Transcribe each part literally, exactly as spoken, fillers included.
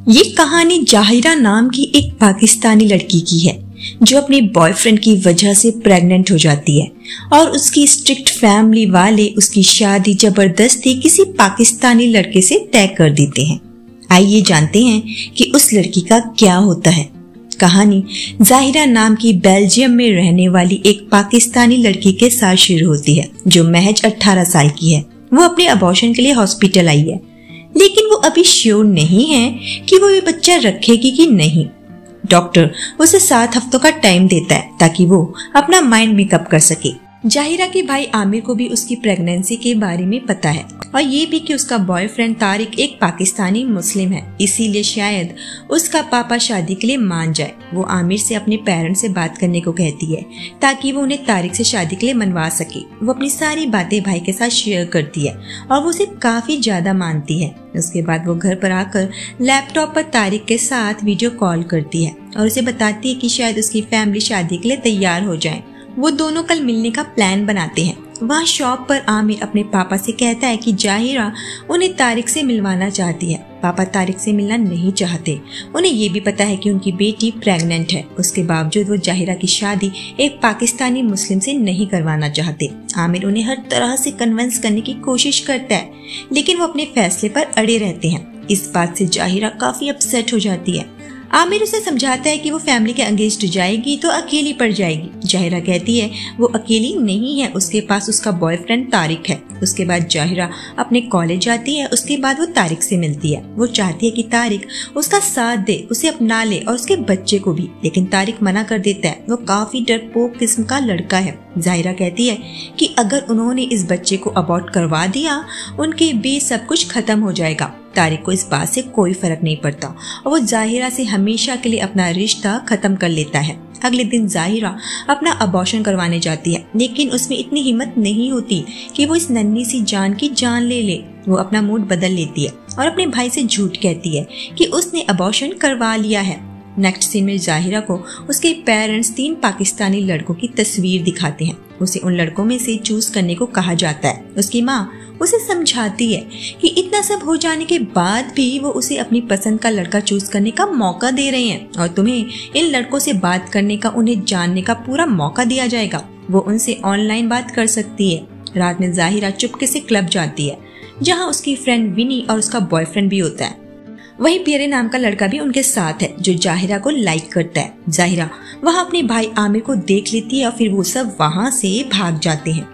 ये कहानी जाहिरा नाम की एक पाकिस्तानी लड़की की है जो अपने बॉयफ्रेंड की वजह से प्रेग्नेंट हो जाती है और उसकी स्ट्रिक्ट फैमिली वाले उसकी शादी जबरदस्ती किसी पाकिस्तानी लड़के से तय कर देते हैं। आइए जानते हैं कि उस लड़की का क्या होता है। कहानी जाहिरा नाम की बेल्जियम में रहने वाली एक पाकिस्तानी लड़की के साथ शुरू होती है जो महज अठारह साल की है। वो अपने अबॉर्शन के लिए हॉस्पिटल आई है, लेकिन वो अभी श्योर नहीं है कि वो ये बच्चा रखेगी कि नहीं। डॉक्टर उसे सात हफ्तों का टाइम देता है ताकि वो अपना माइंड मेकअप कर सके। जाहिरा के भाई आमिर को भी उसकी प्रेगनेंसी के बारे में पता है और ये भी कि उसका बॉयफ्रेंड तारिक एक पाकिस्तानी मुस्लिम है, इसीलिए शायद उसका पापा शादी के लिए मान जाए। वो आमिर से अपने पेरेंट्स से बात करने को कहती है ताकि वो उन्हें तारिक से शादी के लिए मनवा सके। वो अपनी सारी बातें भाई के साथ शेयर करती है और वो उसे काफी ज्यादा मानती है। उसके बाद वो घर पर आकर लैपटॉप पर तारिक के साथ वीडियो कॉल करती है और उसे बताती है कि शायद उसकी फैमिली शादी के लिए तैयार हो जाए। वो दोनों कल मिलने का प्लान बनाते हैं। वहाँ शॉप पर आमिर अपने पापा से कहता है कि जाहिरा उन्हें तारिक से मिलवाना चाहती है। पापा तारिक से मिलना नहीं चाहते। उन्हें ये भी पता है कि उनकी बेटी प्रेग्नेंट है। उसके बावजूद वो जाहिरा की शादी एक पाकिस्तानी मुस्लिम से नहीं करवाना चाहते। आमिर उन्हें हर तरह से कन्विंस करने की कोशिश करता है, लेकिन वो अपने फैसले पर अड़े रहते हैं। इस बात से जाहिरा काफी अपसेट हो जाती है। आमिर उसे समझाता है कि वो फैमिली के अगेंस्ट जाएगी तो अकेली पड़ जाएगी। जाहिरा कहती है वो अकेली नहीं है, उसके पास उसका बॉयफ्रेंड तारिक है। उसके बाद जाहिरा अपने कॉलेज जाती है। उसके बाद वो तारिक से मिलती है। वो चाहती है कि तारिक उसका साथ दे, उसे अपना ले और उसके बच्चे को भी, लेकिन तारिक मना कर देता है। वो काफी डरपोक किस्म का लड़का है। जाहिरा कहती है कि अगर उन्होंने इस बच्चे को अबॉर्ट करवा दिया उनके बीच सब कुछ खत्म हो जाएगा। तारिक को इस बात से कोई फर्क नहीं पड़ता और वो जाहिरा से हमेशा के लिए अपना रिश्ता खत्म कर लेता है। अगले दिन जाहिरा अपना अबॉर्शन करवाने जाती है, लेकिन उसमें इतनी हिम्मत नहीं होती कि वो इस नन्ही सी जान की जान ले ले। वो अपना मूड बदल लेती है और अपने भाई से झूठ कहती है कि उसने अबॉर्शन करवा लिया है। नेक्स्ट सीन में जाहिरा को उसके पेरेंट्स तीन पाकिस्तानी लड़कों की तस्वीर दिखाते हैं। उसे उन लड़कों में से चूज करने को कहा जाता है। उसकी माँ उसे समझाती है कि इतना सब हो जाने के बाद भी वो उसे अपनी पसंद का लड़का चूज करने का मौका दे रहे हैं और तुम्हें इन लड़कों से बात करने का, उन्हें जानने का पूरा मौका दिया जाएगा। वो उनसे ऑनलाइन बात कर सकती है। रात में जाहिरा चुपके से क्लब जाती है जहाँ उसकी फ्रेंड विनी और उसका बॉयफ्रेंड भी होता है। वही पियरे नाम का लड़का भी उनके साथ है जो जाहिरा को लाइक करता है। जाहिरा वहाँ अपने भाई आमिर को देख लेती है और फिर वो सब वहाँ से भाग जाते हैं।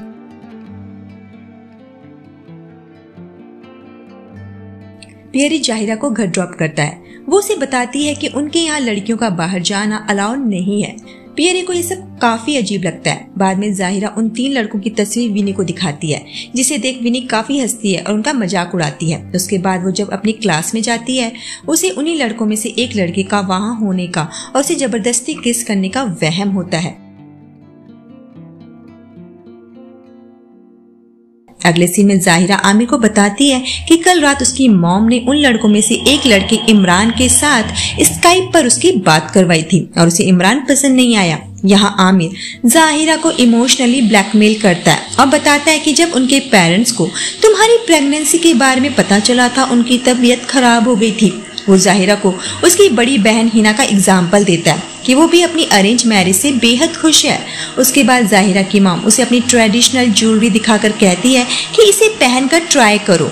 पियरे जाहिरा को घर ड्रॉप करता है। वो उसे बताती है कि उनके यहाँ लड़कियों का बाहर जाना अलाउ नहीं है। पियरे को ये सब काफी अजीब लगता है। बाद में जाहिरा उन तीन लड़कों की तस्वीर विनी को दिखाती है, जिसे देख विनी काफी हंसती है और उनका मजाक उड़ाती है। उसके बाद वो जब अपनी क्लास में जाती है उसे उन्हीं लड़कों में से एक लड़के का वहाँ होने का और उसे जबरदस्ती किस करने का वहम होता है। अगले सीन में जाहिरा आमिर को बताती है कि कल रात उसकी मॉम ने उन लड़कों में से एक लड़के इमरान के साथ स्काइप पर उसकी बात करवाई थी और उसे इमरान पसंद नहीं आया। यहाँ आमिर जाहिरा को इमोशनली ब्लैकमेल करता है और बताता है कि जब उनके पेरेंट्स को तुम्हारी प्रेगनेंसी के बारे में पता चला था उनकी तबीयत खराब हो गई थी। वो जाहिरा को उसकी बड़ी बहन हिना का एग्जाम्पल देता है कि वो भी अपनी अरेंज मैरिज से बेहद खुश है। उसके बाद जाहिरा की मॉम उसे अपनी ट्रेडिशनल ज्वेलरी दिखाकर कहती है कि इसे पहनकर ट्राई करो।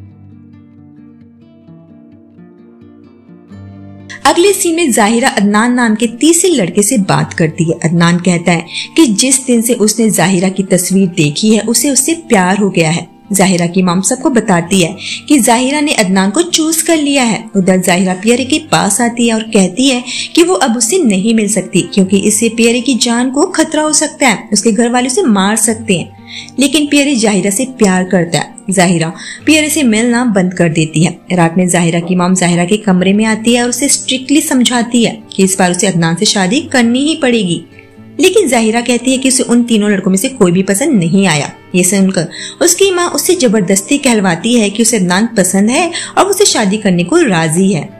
अगले सीन में जाहिरा अदनान नाम के तीसरे लड़के से बात करती है। अदनान कहता है कि जिस दिन से उसने जाहिरा की तस्वीर देखी है उसे उससे प्यार हो गया है। जाहिरा की मॉम सबको बताती है कि जाहिरा ने अदनान को चूज कर लिया है। उधर जाहिरा पियरे के पास आती है और कहती है कि वो अब उससे नहीं मिल सकती क्योंकि इससे पियरे की जान को खतरा हो सकता है, उसके घर वाले उसे मार सकते हैं। लेकिन पियरे जाहिरा से प्यार करता है। जाहिरा पियरे से मिलना बंद कर देती है। रात में जाहिरा की मॉम जाहिरा के कमरे में आती है और उसे स्ट्रिक्टली समझाती है कि इस बार उसे अदनान से शादी करनी ही पड़ेगी, लेकिन जाहिरा कहती है कि उसे उन तीनों लड़कों में से कोई भी पसंद नहीं आया। ये सुनकर उसकी माँ उससे जबरदस्ती कहलवाती है कि उसे अदनान पसंद है और उसे शादी करने को राजी है।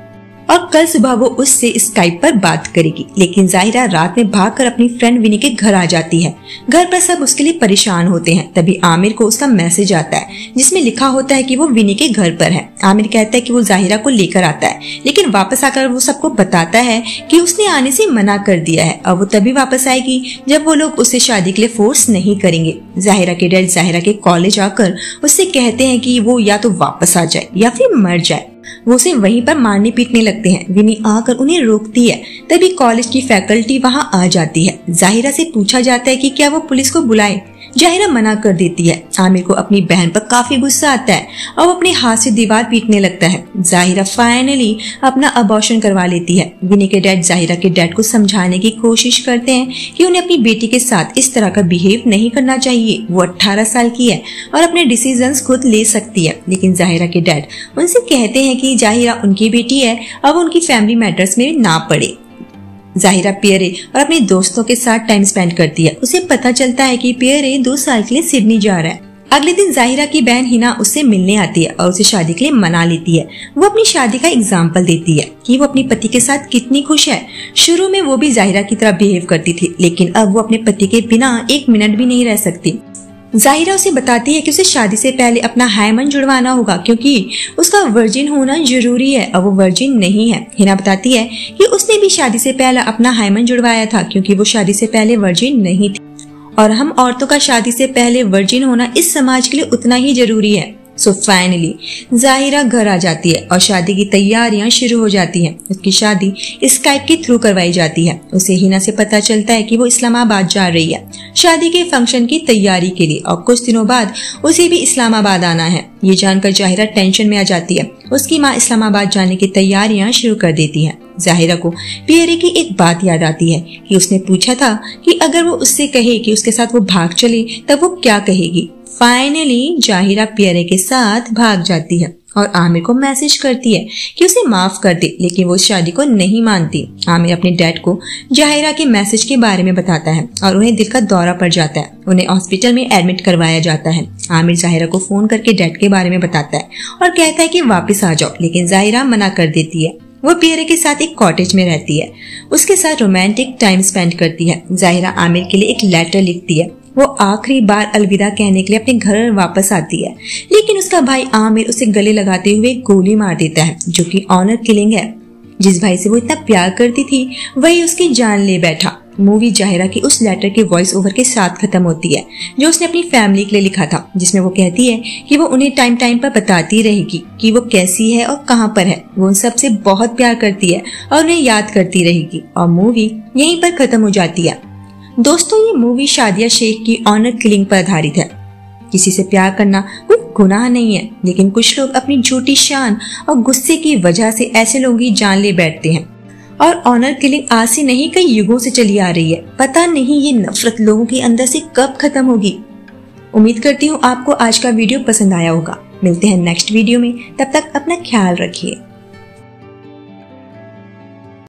और कल सुबह वो उससे स्काइप पर बात करेगी। लेकिन जाहिरा रात में भागकर अपनी फ्रेंड विनी के घर आ जाती है। घर पर सब उसके लिए परेशान होते हैं। तभी आमिर को उसका मैसेज आता है जिसमें लिखा होता है कि वो विनी के घर पर है। आमिर कहता है कि वो जाहिरा को लेकर आता है, लेकिन वापस आकर वो सबको बताता है कि उसने आने से मना कर दिया है और वो तभी वापस आएगी जब वो लोग उसे शादी के लिए फोर्स नहीं करेंगे। जाहिरा के डैड जाहिरा के कॉलेज आकर उससे कहते हैं कि वो या तो वापस आ जाए या फिर मर जाए। वो उसे वहीं पर मारने पीटने लगते हैं। विनी आकर उन्हें रोकती है। तभी कॉलेज की फैकल्टी वहां आ जाती है। जाहिरा से पूछा जाता है कि क्या वो पुलिस को बुलाए। जाहिरा मना कर देती है। आमिर को अपनी बहन पर काफी गुस्सा आता है और वो अपने हाथ से दीवार पीटने लगता है। जाहिरा फाइनली अपना अबॉर्शन करवा लेती है। विनी के डैड जाहिरा के डैड को समझाने की कोशिश करते हैं कि उन्हें अपनी बेटी के साथ इस तरह का बिहेव नहीं करना चाहिए। वो अठारह साल की है और अपने डिसीजंस खुद ले सकती है। लेकिन जाहिरा के डैड उनसे कहते हैं कि जाहिरा उनकी बेटी है, अब उनकी फैमिली मैटर्स में ना पड़े। जाहिरा पियरे और अपने दोस्तों के साथ टाइम स्पेंड करती है। उसे पता चलता है कि पियरे दो साल के लिए सिडनी जा रहा है। अगले दिन जाहिरा की बहन हिना उससे मिलने आती है और उसे शादी के लिए मना लेती है। वो अपनी शादी का एग्जाम्पल देती है कि वो अपने पति के साथ कितनी खुश है। शुरू में वो भी जाहिरा की तरह बिहेव करती थी, लेकिन अब वो अपने पति के बिना एक मिनट भी नहीं रह सकती। जाहिरा उसे बताती है कि उसे शादी से पहले अपना हायमन जुड़वाना होगा क्योंकि उसका वर्जिन होना जरूरी है और वो वर्जिन नहीं है। हिना बताती है कि उसने भी शादी से पहले अपना हायमन जुड़वाया था क्योंकि वो शादी से पहले वर्जिन नहीं थी और हम औरतों का शादी से पहले वर्जिन होना इस समाज के लिए उतना ही जरूरी है। सो फाइनली जाहिरा घर आ जाती है और शादी की तैयारियां शुरू हो जाती हैं। उसकी शादी स्काइप के थ्रू करवाई जाती है। उसे हिना से पता चलता है कि वो इस्लामाबाद जा रही है शादी के फंक्शन की तैयारी के लिए और कुछ दिनों बाद उसे भी इस्लामाबाद आना है। ये जानकर जाहिरा टेंशन में आ जाती है। उसकी माँ इस्लामाबाद जाने की तैयारियां शुरू कर देती है। जाहिरा को पियरे की एक बात याद आती है कि उसने पूछा था कि अगर वो उससे कहे कि उसके साथ वो भाग चले तब वो क्या कहेगी। फाइनली जाहिरा पियरे के साथ भाग जाती है और आमिर को मैसेज करती है कि उसे माफ कर दे, लेकिन वो शादी को नहीं मानती। आमिर अपने डैड को जाहिरा के मैसेज के बारे में बताता है और उन्हें दिल का दौरा पड़ जाता है। उन्हें हॉस्पिटल में एडमिट करवाया जाता है। आमिर जाहिरा को फोन करके डैड के बारे में बताता है और कहता है कि वापस आ जाओ, लेकिन जाहिरा मना कर देती है। वो पियरे के साथ एक कॉटेज में रहती है। उसके साथ रोमांटिक टाइम स्पेंड करती है। जाहिरा आमिर के लिए एक लेटर लिखती है। वो आखिरी बार अलविदा कहने के लिए अपने घर वापस आती है, लेकिन उसका भाई आमिर उसे गले लगाते हुए गोली मार देता है, जो कि ऑनर किलिंग है। जिस भाई से वो इतना प्यार करती थी वही उसकी जान ले बैठा। मूवी जाहिरा की उस लेटर के वॉइस ओवर के साथ खत्म होती है जो उसने अपनी फैमिली के लिए लिखा था, जिसमें वो कहती है कि वो उन्हें टाइम टाइम पर बताती रहेगी कि वो कैसी है और कहाँ पर है। वो उन सबसे बहुत प्यार करती है और उन्हें याद करती रहेगी और मूवी यहीं पर खत्म हो जाती है। दोस्तों, ये मूवी शादिया शेख की ऑनर किलिंग पर आधारित है। किसी से प्यार करना कोई गुनाह नहीं है, लेकिन कुछ लोग अपनी झूठी शान और गुस्से की वजह से ऐसे लोगों की जान ले बैठते हैं और ऑनर किलिंग आज से नहीं कई युगों से चली आ रही है। पता नहीं ये नफरत लोगों के अंदर से कब खत्म होगी। उम्मीद करती हूँ आपको आज का वीडियो पसंद आया होगा। मिलते हैं नेक्स्ट वीडियो में, तब तक अपना ख्याल रखिए।